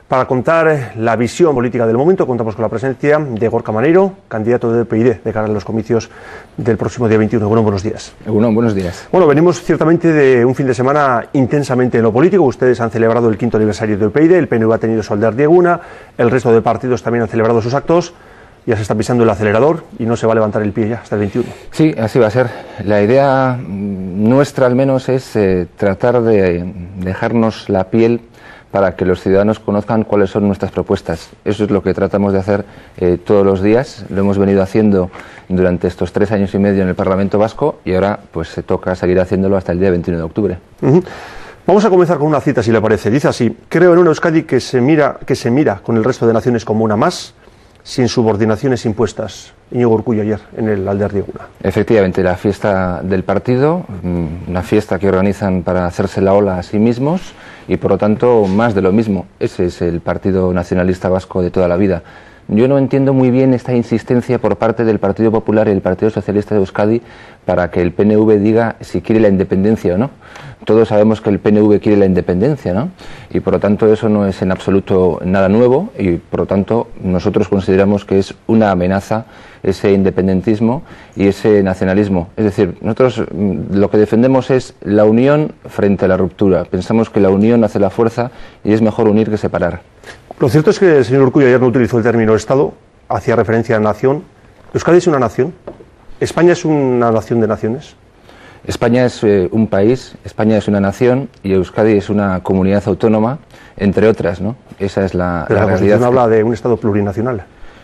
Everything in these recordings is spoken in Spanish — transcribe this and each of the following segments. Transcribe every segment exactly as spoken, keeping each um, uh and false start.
Para contar la visión política del momento, contamos con la presencia de Gorka Maneiro, candidato de U P YD de cara a los comicios del próximo día veintiuno. Bueno, buenos días. Bueno, buenos días. Bueno, venimos ciertamente de un fin de semana intensamente en lo político. Ustedes han celebrado el quinto aniversario de U P YD, el P N V ha tenido su alderdieguna, el resto de partidos también han celebrado sus actos. Ya se está pisando el acelerador y no se va a levantar el pie ya hasta el veintiuno. Sí, así va a ser. La idea nuestra al menos es eh, tratar de dejarnos la piel para que los ciudadanos conozcan cuáles son nuestras propuestas. Eso es lo que tratamos de hacer eh, todos los días. Lo hemos venido haciendo durante estos tres años y medio en el Parlamento Vasco y ahora pues se toca seguir haciéndolo hasta el día veintiuno de octubre. Uh-huh. Vamos a comenzar con una cita, si le parece. Dice así: creo en una Euskadi que se mira, que se mira con el resto de naciones como una más, sin subordinaciones impuestas. Íñigo Urkullu ayer en el alderdieguna. Efectivamente, la fiesta del partido, una fiesta que organizan para hacerse la ola a sí mismos y por lo tanto más de lo mismo. Ese es el Partido Nacionalista Vasco de toda la vida. Yo no entiendo muy bien esta insistencia por parte del Partido Popular y el Partido Socialista de Euskadi para que el P N V diga si quiere la independencia o no. Todos sabemos que el P N V quiere la independencia, ¿no? Y por lo tanto eso no es en absoluto nada nuevo y por lo tanto nosotros consideramos que es una amenaza ese independentismo y ese nacionalismo. Es decir, nosotros lo que defendemos es la unión frente a la ruptura. Pensamos que la unión hace la fuerza y es mejor unir que separar. Lo cierto es que el señor Urkullu ayer no utilizó el término Estado, hacía referencia a nación. ¿Euskadi es una nación? ¿España es una nación de naciones? España es eh, un país, España es una nación y Euskadi es una comunidad autónoma, entre otras, ¿no? Esa es la, Pero la la realidad. Constitución habla de un Estado plurinacional.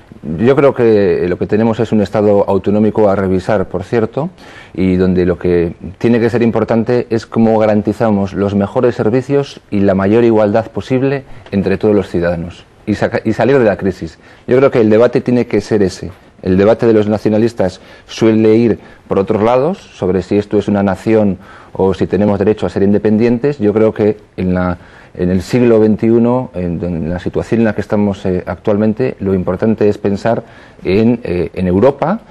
Yo creo que lo que tenemos es un Estado autonómico a revisar, por cierto, y donde lo que tiene que ser importante es cómo garantizamos los mejores servicios y la mayor igualdad posible entre todos los ciudadanos y, saca, y salir de la crisis. Yo creo que el debate tiene que ser ese. El debate de los nacionalistas suele ir por otros lados, sobre si esto es una nación o si tenemos derecho a ser independientes. Yo creo que en la En el siglo veintiuno, en, en la situación en la que estamos eh, actualmente, lo importante es pensar en, eh, en Europa,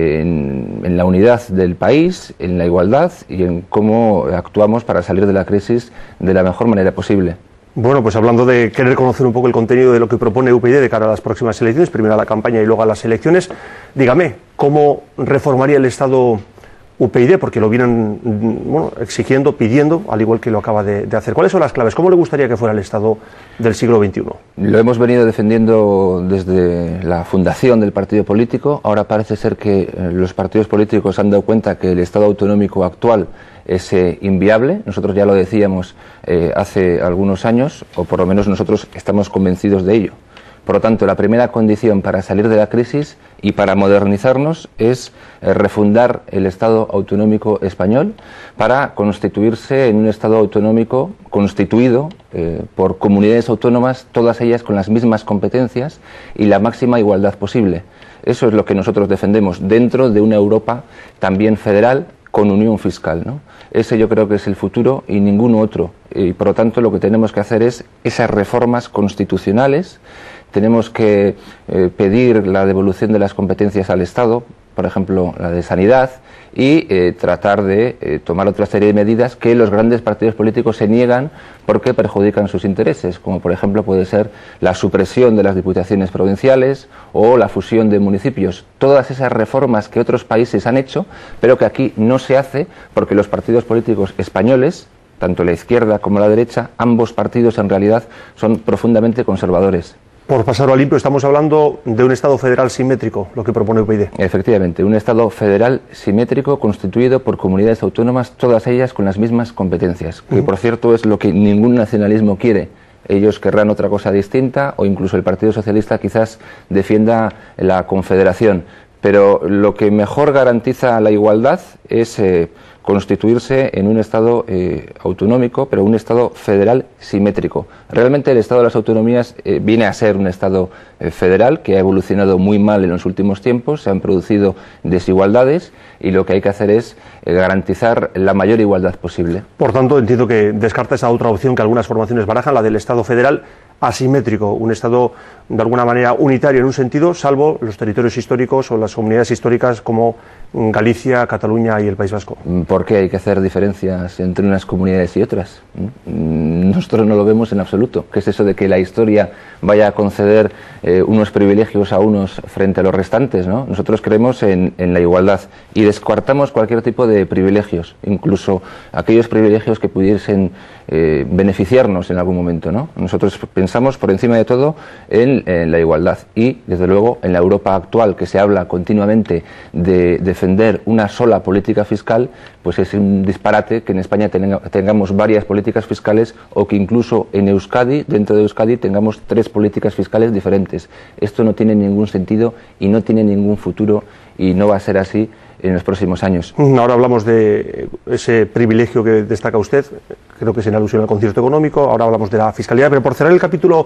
en, en la unidad del país, en la igualdad y en cómo actuamos para salir de la crisis de la mejor manera posible. Bueno, pues hablando de querer conocer un poco el contenido de lo que propone U P YD de cara a las próximas elecciones, primero a la campaña y luego a las elecciones, dígame, ¿cómo reformaría el Estado U P YD? Porque lo vienen bueno, exigiendo, pidiendo, al igual que lo acaba de, de hacer. ¿Cuáles son las claves? ¿Cómo le gustaría que fuera el Estado del siglo veintiuno? Lo hemos venido defendiendo desde la fundación del partido político. Ahora parece ser que los partidos políticos han dado cuenta que el Estado autonómico actual es eh, inviable. Nosotros ya lo decíamos eh, hace algunos años, o por lo menos nosotros estamos convencidos de ello. Por lo tanto, la primera condición para salir de la crisis y para modernizarnos es eh, refundar el Estado autonómico español para constituirse en un Estado autonómico constituido eh, por comunidades autónomas, todas ellas con las mismas competencias y la máxima igualdad posible. Eso es lo que nosotros defendemos dentro de una Europa también federal con unión fiscal, ¿no? Ese yo creo que es el futuro y ninguno otro. Y por lo tanto lo que tenemos que hacer es esas reformas constitucionales. Tenemos que eh, pedir la devolución de las competencias al Estado, por ejemplo, la de sanidad, y eh, tratar de eh, tomar otra serie de medidas que los grandes partidos políticos se niegan porque perjudican sus intereses, como por ejemplo puede ser la supresión de las diputaciones provinciales o la fusión de municipios. Todas esas reformas que otros países han hecho, pero que aquí no se hace porque los partidos políticos españoles, tanto la izquierda como la derecha, ambos partidos en realidad son profundamente conservadores. Por pasarlo a limpio, estamos hablando de un Estado federal simétrico, lo que propone U P YD. Efectivamente, un Estado federal simétrico constituido por comunidades autónomas, todas ellas con las mismas competencias, que por cierto es lo que ningún nacionalismo quiere. Ellos querrán otra cosa distinta o incluso el Partido Socialista quizás defienda la confederación. Pero lo que mejor garantiza la igualdad es eh, constituirse en un Estado eh, autonómico, pero un Estado federal simétrico. Realmente el Estado de las autonomías eh, viene a ser un Estado eh, federal que ha evolucionado muy mal en los últimos tiempos, se han producido desigualdades y lo que hay que hacer es eh, garantizar la mayor igualdad posible. Por tanto, entiendo que descarta esa otra opción que algunas formaciones barajan, la del Estado federal asimétrico, un Estado de alguna manera unitario en un sentido, salvo los territorios históricos o las comunidades históricas como Galicia, Cataluña y el País Vasco? ¿Por qué hay que hacer diferencias entre unas comunidades y otras? Nosotros no lo vemos en absoluto. ¿Qué es eso de que la historia vaya a conceder eh, unos privilegios a unos frente a los restantes, ¿no? Nosotros creemos en, en la igualdad y descartamos cualquier tipo de privilegios, incluso aquellos privilegios que pudiesen eh, beneficiarnos en algún momento, ¿no? Nosotros pensamos por encima de todo en, en la igualdad y, desde luego, en la Europa actual, que se habla continuamente de defender una sola política fiscal, pues es un disparate que en España tenga, tengamos varias políticas fiscales o que incluso en Euskadi, dentro de Euskadi, tengamos tres políticas fiscales diferentes. Esto no tiene ningún sentido y no tiene ningún futuro y no va a ser así en los próximos años. Ahora hablamos de ese privilegio que destaca usted, creo que es en alusión al concierto económico, ahora hablamos de la fiscalidad, pero por cerrar el capítulo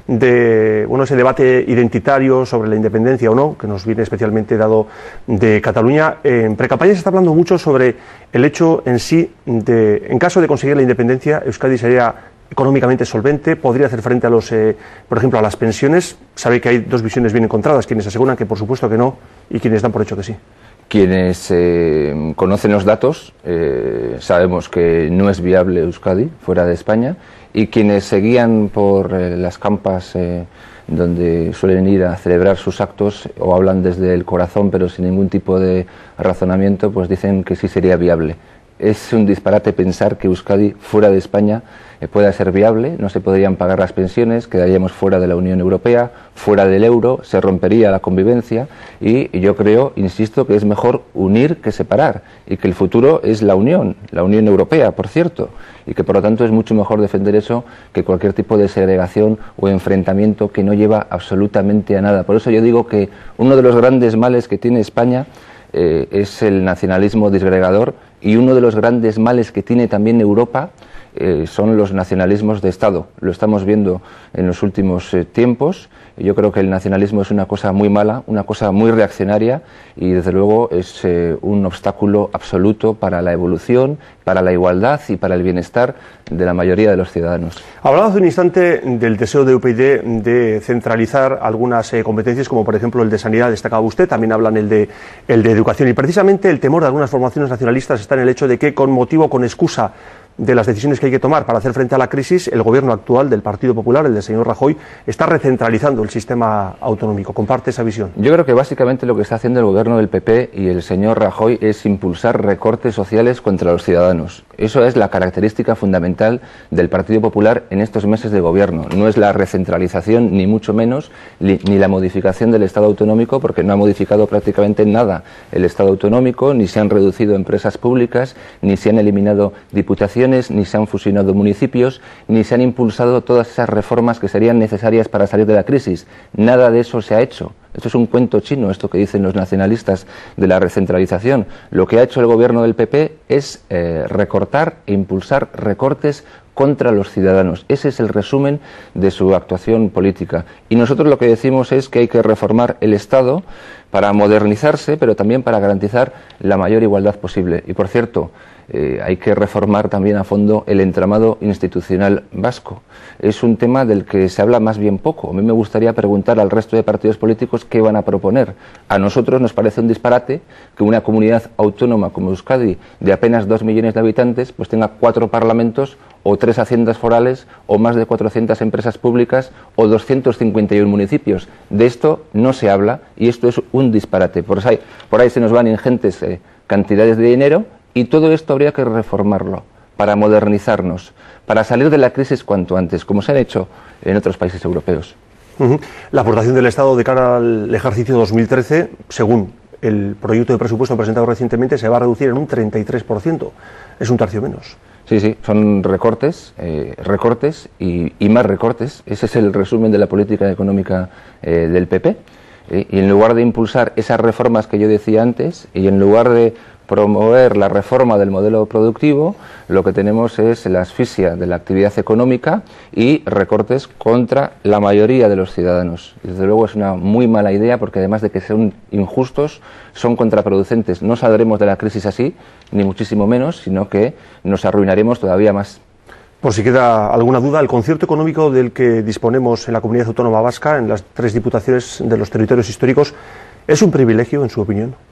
de bueno, ese debate identitario sobre la independencia o no, que nos viene especialmente dado de Cataluña, en precampaña se está hablando mucho sobre el hecho en sí de, en caso de conseguir la independencia, Euskadi sería económicamente solvente, podría hacer frente a los, eh, por ejemplo, a las pensiones. Sabe que hay dos visiones bien encontradas, quienes aseguran que por supuesto que no y quienes dan por hecho que sí. Quienes eh, conocen los datos eh, sabemos que no es viable Euskadi fuera de España y quienes se guían por eh, las campas eh, donde suelen ir a celebrar sus actos o hablan desde el corazón pero sin ningún tipo de razonamiento, pues dicen que sí sería viable. Es un disparate pensar que Euskadi fuera de España eh, pueda ser viable, no se podrían pagar las pensiones, quedaríamos fuera de la Unión Europea, fuera del euro, se rompería la convivencia y yo creo, insisto, que es mejor unir que separar y que el futuro es la Unión, la Unión Europea, por cierto, y que por lo tanto es mucho mejor defender eso que cualquier tipo de segregación o enfrentamiento que no lleva absolutamente a nada. Por eso yo digo que uno de los grandes males que tiene España eh, es el nacionalismo disgregador. Y uno de los grandes males que tiene también Europa eh, son los nacionalismos de Estado. Lo estamos viendo en los últimos eh, tiempos. Yo creo que el nacionalismo es una cosa muy mala, una cosa muy reaccionaria y desde luego es eh, un obstáculo absoluto para la evolución, para la igualdad y para el bienestar de la mayoría de los ciudadanos. Hablaba hace un instante del deseo de U P YD de centralizar algunas eh, competencias, como por ejemplo el de sanidad, destacaba usted, también hablan el de, el de educación y precisamente el temor de algunas formaciones nacionalistas está en el hecho de que con motivo, con excusa de las decisiones que hay que tomar para hacer frente a la crisis, el gobierno actual del Partido Popular, el del señor Rajoy, está recentralizando el sistema autonómico. ¿Comparte esa visión? Yo creo que básicamente lo que está haciendo el gobierno del P P y el señor Rajoy es impulsar recortes sociales contra los ciudadanos. Eso es la característica fundamental del Partido Popular en estos meses de gobierno. No es la recentralización, ni mucho menos, ni, ni la modificación del Estado autonómico, porque no ha modificado prácticamente nada el Estado autonómico, ni se han reducido empresas públicas, ni se han eliminado diputaciones, ni se han fusionado municipios, ni se han impulsado todas esas reformas que serían necesarias para salir de la crisis. Nada de eso se ha hecho. Esto es un cuento chino, esto que dicen los nacionalistas de la recentralización. Lo que ha hecho el gobierno del P P es eh, recortar e impulsar recortes contra los ciudadanos. Ese es el resumen de su actuación política. Y nosotros lo que decimos es que hay que reformar el Estado para modernizarse, pero también para garantizar la mayor igualdad posible. Y por cierto, Eh, hay que reformar también a fondo el entramado institucional vasco. Es un tema del que se habla más bien poco. A mí me gustaría preguntar al resto de partidos políticos qué van a proponer. A nosotros nos parece un disparate que una comunidad autónoma como Euskadi, de apenas dos millones de habitantes, pues tenga cuatro parlamentos o tres haciendas forales o más de cuatrocientas empresas públicas o doscientos cincuenta y uno municipios. De esto no se habla y esto es un disparate. Por ahí, por ahí se nos van ingentes eh, cantidades de dinero. Y todo esto habría que reformarlo para modernizarnos, para salir de la crisis cuanto antes, como se han hecho en otros países europeos. Uh-huh. La aportación del Estado de cara al ejercicio dos mil trece, según el proyecto de presupuesto presentado recientemente, se va a reducir en un treinta y tres por ciento. Es un tercio menos. Sí, sí, son recortes, eh, recortes y, y más recortes. Ese es el resumen de la política económica eh, del P P. Eh, y en lugar de impulsar esas reformas que yo decía antes, y en lugar de promover la reforma del modelo productivo, lo que tenemos es la asfixia de la actividad económica y recortes contra la mayoría de los ciudadanos. Y desde luego es una muy mala idea porque además de que son injustos, son contraproducentes. No saldremos de la crisis así, ni muchísimo menos, sino que nos arruinaremos todavía más. Por si queda alguna duda, el concierto económico del que disponemos en la Comunidad Autónoma Vasca, en las tres diputaciones de los territorios históricos, ¿es un privilegio, en su opinión?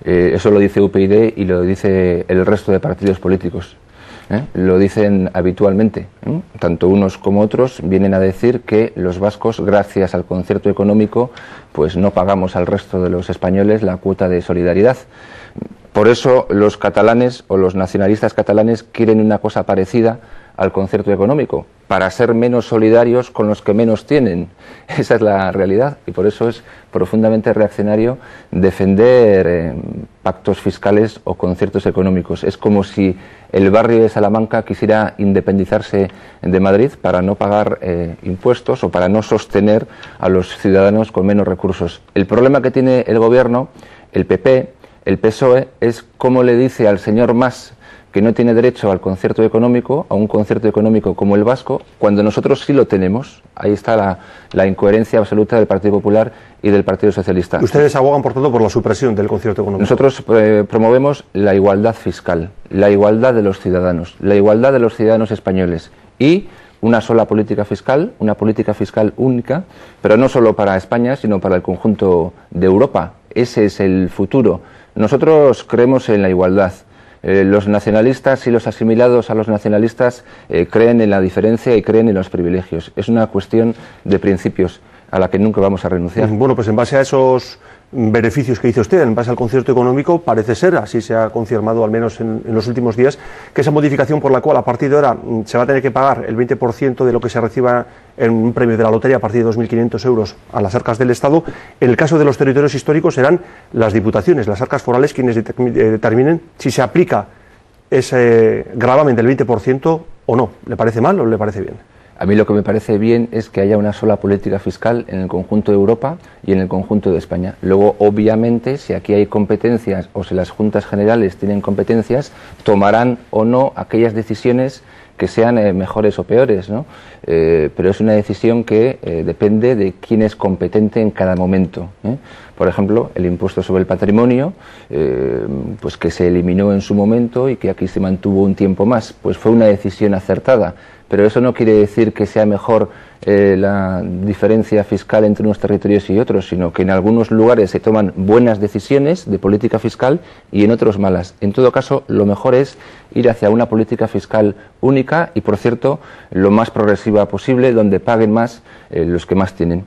Eh, eso lo dice U P y D y lo dice el resto de partidos políticos. ¿Eh? Lo dicen habitualmente, ¿eh? Tanto unos como otros vienen a decir que los vascos, gracias al concierto económico, pues no pagamos al resto de los españoles la cuota de solidaridad. Por eso los catalanes o los nacionalistas catalanes quieren una cosa parecida al concierto económico, para ser menos solidarios con los que menos tienen. Esa es la realidad y por eso es profundamente reaccionario defender eh, pactos fiscales o conciertos económicos. Es como si el barrio de Salamanca quisiera independizarse de Madrid para no pagar eh, impuestos o para no sostener a los ciudadanos con menos recursos. El problema que tiene el gobierno, el P P, el P S O E, es cómo le dice al señor Mas que no tiene derecho al concierto económico, a un concierto económico como el vasco, cuando nosotros sí lo tenemos. Ahí está la, la incoherencia absoluta del Partido Popular y del Partido Socialista. Ustedes abogan, por tanto, por la supresión del concierto económico. Nosotros eh, promovemos la igualdad fiscal, la igualdad de los ciudadanos, la igualdad de los ciudadanos españoles y una sola política fiscal, una política fiscal única, pero no solo para España, sino para el conjunto de Europa. Ese es el futuro. Nosotros creemos en la igualdad. Eh, los nacionalistas y los asimilados a los nacionalistas eh, creen en la diferencia y creen en los privilegios. Es una cuestión de principios a la que nunca vamos a renunciar. Bueno, pues en base a esos beneficios que dice usted, en base al concierto económico, parece ser, así se ha confirmado al menos en, en los últimos días, que esa modificación por la cual a partir de ahora se va a tener que pagar el veinte por ciento de lo que se reciba en un premio de la lotería a partir de dos mil quinientos euros a las arcas del Estado, en el caso de los territorios históricos serán las diputaciones, las arcas forales quienes determinen si se aplica ese gravamen del veinte por ciento o no. ¿Le parece mal o le parece bien? A mí lo que me parece bien es que haya una sola política fiscal en el conjunto de Europa y en el conjunto de España. Luego, obviamente, si aquí hay competencias o si las Juntas Generales tienen competencias, tomarán o no aquellas decisiones que sean eh, mejores o peores, ¿no? Eh, pero es una decisión que eh, depende de quién es competente en cada momento, ¿eh? Por ejemplo, el impuesto sobre el patrimonio, eh, pues que se eliminó en su momento y que aquí se mantuvo un tiempo más, pues fue una decisión acertada. Pero eso no quiere decir que sea mejor eh, la diferencia fiscal entre unos territorios y otros, sino que en algunos lugares se toman buenas decisiones de política fiscal y en otros malas. En todo caso, lo mejor es ir hacia una política fiscal única y, por cierto, lo más progresiva posible, donde paguen más eh, los que más tienen.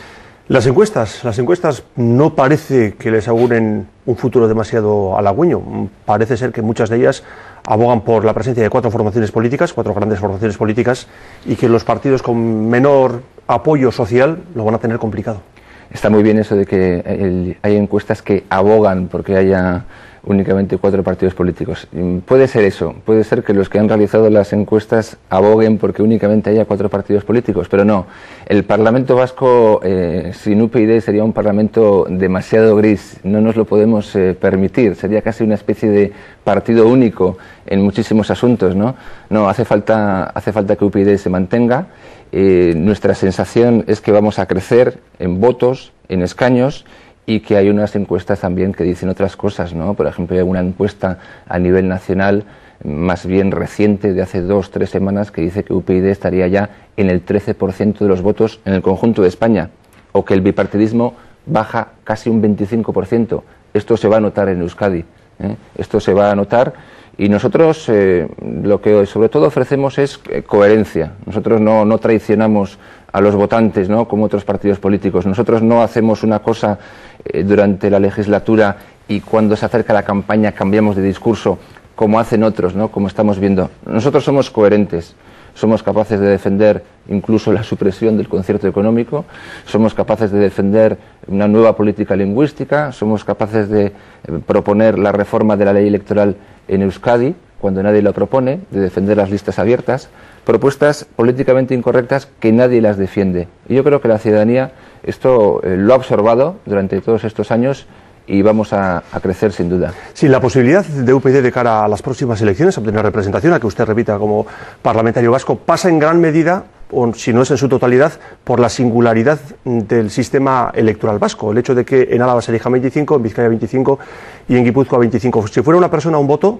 Las encuestas, las encuestas no parece que les auguren un futuro demasiado halagüeño. Parece ser que muchas de ellas abogan por la presencia de cuatro formaciones políticas, cuatro grandes formaciones políticas, y que los partidos con menor apoyo social lo van a tener complicado. Está muy bien eso de que el, hay encuestas que abogan porque haya únicamente cuatro partidos políticos. Puede ser eso, puede ser que los que han realizado las encuestas aboguen porque únicamente haya cuatro partidos políticos, pero no. El Parlamento Vasco eh, sin U P y D sería un Parlamento demasiado gris, no nos lo podemos eh, permitir, sería casi una especie de partido único en muchísimos asuntos, ¿no? No, hace falta, hace falta que U P y D se mantenga. Eh, nuestra sensación es que vamos a crecer en votos, en escaños, y que hay unas encuestas también que dicen otras cosas, ¿no? Por ejemplo, hay una encuesta a nivel nacional, más bien reciente, de hace dos, tres semanas, que dice que U P y D estaría ya en el trece por ciento de los votos en el conjunto de España, o que el bipartidismo baja casi un veinticinco por ciento. Esto se va a notar en Euskadi, ¿eh? Esto se va a notar, y nosotros eh, lo que sobre todo ofrecemos es eh, coherencia. Nosotros no, no traicionamos a los votantes, ¿no?, como otros partidos políticos. Nosotros no hacemos una cosa eh, durante la legislatura y cuando se acerca la campaña cambiamos de discurso, como hacen otros, ¿no?, como estamos viendo. Nosotros somos coherentes, somos capaces de defender incluso la supresión del concierto económico, somos capaces de defender una nueva política lingüística, somos capaces de eh, proponer la reforma de la ley electoral en Euskadi, cuando nadie lo propone, de defender las listas abiertas, propuestas políticamente incorrectas que nadie las defiende. Y yo creo que la ciudadanía esto eh, lo ha observado durante todos estos años y vamos a, a crecer sin duda. Sí, la posibilidad de U P y D de cara a las próximas elecciones, a obtener representación, a que usted repita como parlamentario vasco, pasa en gran medida, o si no es en su totalidad, por la singularidad del sistema electoral vasco. El hecho de que en Álava se elija veinticinco, en Vizcaya veinticinco y en Guipúzcoa veinticinco. Si fuera una persona un voto,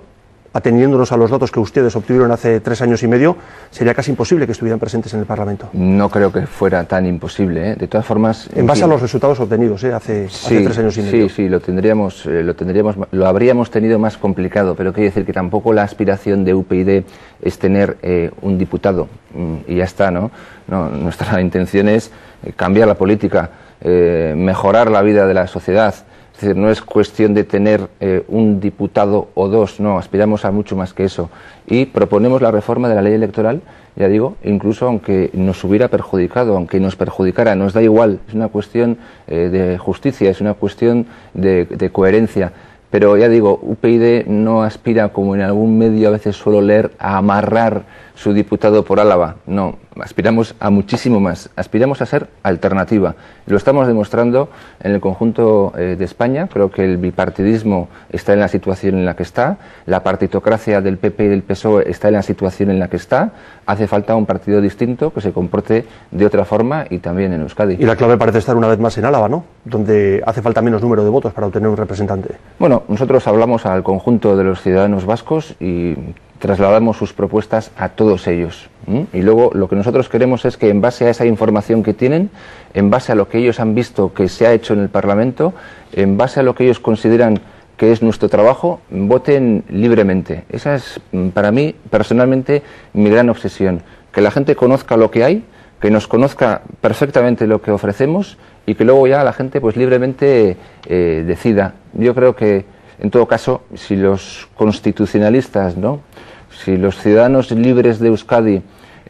ateniéndonos a los datos que ustedes obtuvieron hace tres años y medio, sería casi imposible que estuvieran presentes en el Parlamento. No creo que fuera tan imposible, ¿eh? De todas formas... En base fin, a los resultados obtenidos ¿eh? hace, sí, hace tres años y medio. Sí, sí, lo tendríamos, eh, lo tendríamos, lo habríamos tenido más complicado, pero quiere decir que tampoco la aspiración de U P Y D es tener eh, un diputado y ya está, ¿no? No, nuestra intención es cambiar la política, eh, mejorar la vida de la sociedad. Es decir, no es cuestión de tener eh, un diputado o dos, no, aspiramos a mucho más que eso. Y proponemos la reforma de la ley electoral, ya digo, incluso aunque nos hubiera perjudicado, aunque nos perjudicara, nos da igual, es una cuestión eh, de justicia, es una cuestión de, de coherencia. Pero ya digo, U P Y D no aspira, como en algún medio a veces suelo leer, a amarrar su diputado por Álava. No, aspiramos a muchísimo más. Aspiramos a ser alternativa. Lo estamos demostrando en el conjunto eh, de España. Creo que el bipartidismo está en la situación en la que está. La partitocracia del P P y del P S O E está en la situación en la que está. Hace falta un partido distinto que se comporte de otra forma y también en Euskadi. Y la clave parece estar una vez más en Álava, ¿no? Donde hace falta menos número de votos para obtener un representante. Bueno, nosotros hablamos al conjunto de los ciudadanos vascos y trasladamos sus propuestas a todos ellos. ¿Mm? Y luego lo que nosotros queremos es que en base a esa información que tienen, en base a lo que ellos han visto que se ha hecho en el Parlamento, en base a lo que ellos consideran que es nuestro trabajo, voten libremente. Esa es, para mí, personalmente, mi gran obsesión. Que la gente conozca lo que hay, que nos conozca perfectamente lo que ofrecemos y que luego ya la gente pues libremente eh, decida. Yo creo que, en todo caso, si los constitucionalistas, ¿no?, si los ciudadanos libres de Euskadi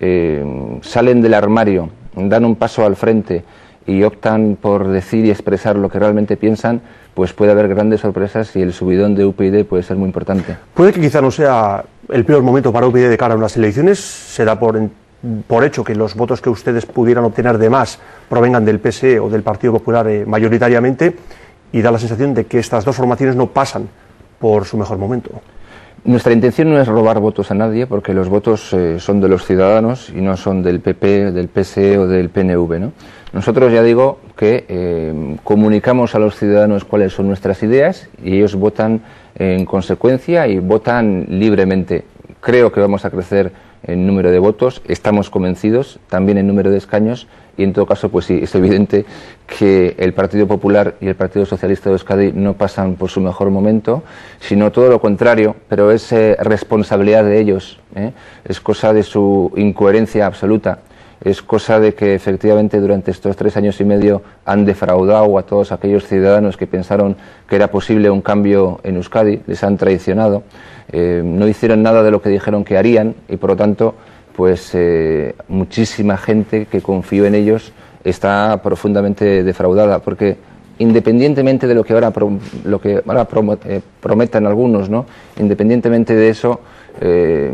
eh, salen del armario, dan un paso al frente y optan por decir y expresar lo que realmente piensan, pues puede haber grandes sorpresas y el subidón de U P Y D puede ser muy importante. Puede que quizá no sea el peor momento para U P Y D de cara a unas elecciones, será por, por hecho que los votos que ustedes pudieran obtener de más provengan del P S E o del Partido Popular eh, mayoritariamente, y da la sensación de que estas dos formaciones no pasan por su mejor momento. Nuestra intención no es robar votos a nadie, porque los votos eh, son de los ciudadanos y no son del P P, del P S E o del P N V, ¿no? Nosotros, ya digo, que eh, comunicamos a los ciudadanos cuáles son nuestras ideas y ellos votan en consecuencia y votan libremente. Creo que vamos a crecer en número de votos, estamos convencidos, también en número de escaños, y en todo caso, pues sí, es evidente que el Partido Popular y el Partido Socialista de Euskadi no pasan por su mejor momento, sino todo lo contrario, pero es eh, responsabilidad de ellos, ¿eh? Es cosa de su incoherencia absoluta, es cosa de que efectivamente durante estos tres años y medio han defraudado a todos aquellos ciudadanos que pensaron que era posible un cambio en Euskadi, les han traicionado, eh, no hicieron nada de lo que dijeron que harían y por lo tanto pues eh, muchísima gente que confió en ellos está profundamente defraudada, porque independientemente de lo que ahora, pro, lo que ahora promo, eh, prometan algunos, ¿no?, independientemente de eso, eh,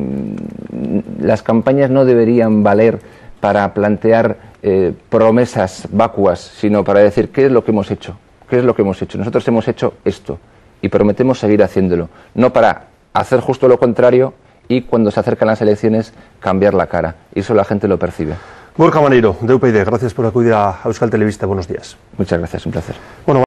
las campañas no deberían valer para plantear eh, promesas vacuas, sino para decir qué es lo que hemos hecho, qué es lo que hemos hecho. Nosotros hemos hecho esto y prometemos seguir haciéndolo, no para hacer justo lo contrario y cuando se acercan las elecciones cambiar la cara. Y eso la gente lo percibe. Gorka Maneiro, de U P Y D, gracias por acudir a Euskal Telebista. Buenos días. Muchas gracias, un placer. Bueno,